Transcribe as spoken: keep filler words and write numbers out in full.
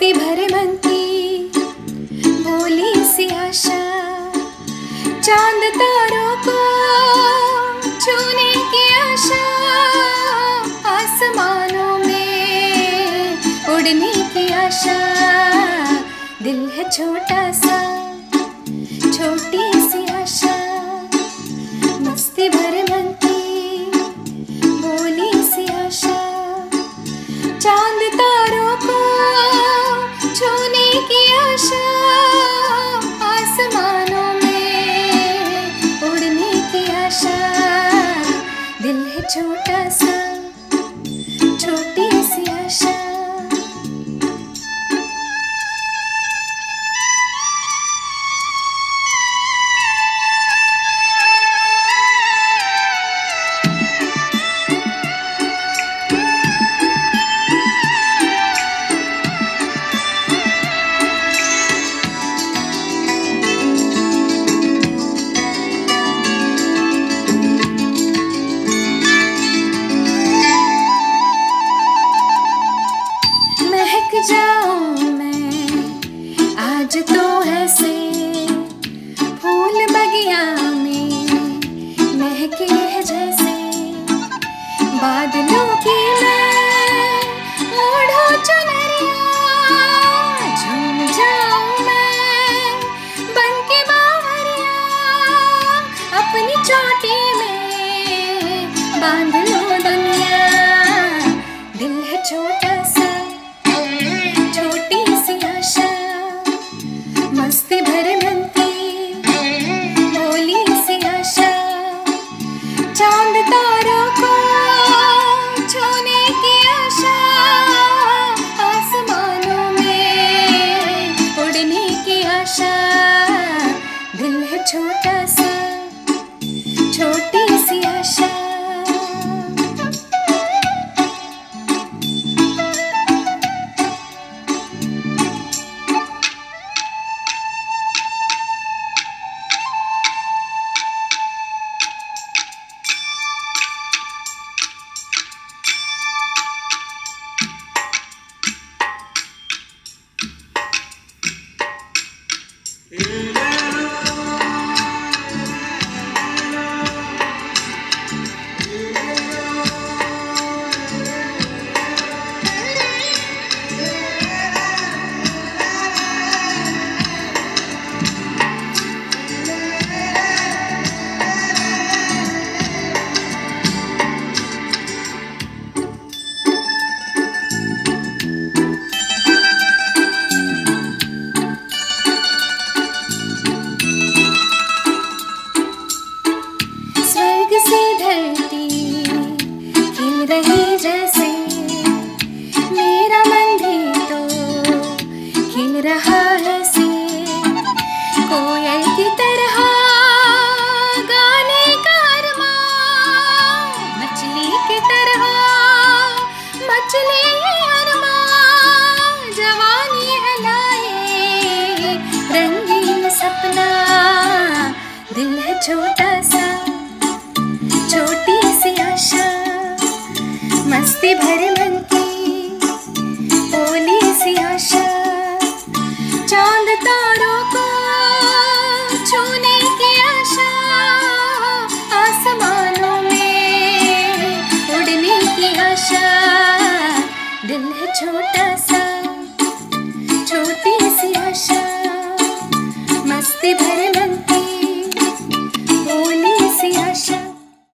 मस्ती भरे मन की भोली सी आशा, चांद तारों को छूने की आशा, आसमानों में उड़ने की आशा। दिल है छोटा सा, छोटी सी आशा, मस्ती भरे मन की भोली सी आशा, चांद तारों को छूने की आशा, आसमानों में उड़ने की आशा। दिल है छोटा सा, छोटी सी आशा। जाऊं मैं आज तो ऐसे फूल बगिया में महके है जैसे, बादलों की मैं ओढ़ो चुनरिया, झूम जाऊं मैं बन के बावरिया, अपनी चोटी में बांध लो दुनिया। दिल है छोटा सा, छोटी सी आशा, मस्ती भरे मन की भोली सी आशा, चांद तारों को छूने की आशा, आसमानों में उड़ने की आशा। दिल है छोटा सा, छोटी सी आशा। रही जैसे मेरा मन भी तो खिल रहा है से, कोयल की तरह गाने का अरमान, मछली की तरह मछली अरमान, जवानी है लाए रंगीन सपना। दिल है छोटा सा, छोटी सी आशा, मस्ती भरे मन की भोली सी आशा, चांद तारों को छूने की आशा, आसमानों में उड़ने की आशा। दिल है छोटा सा,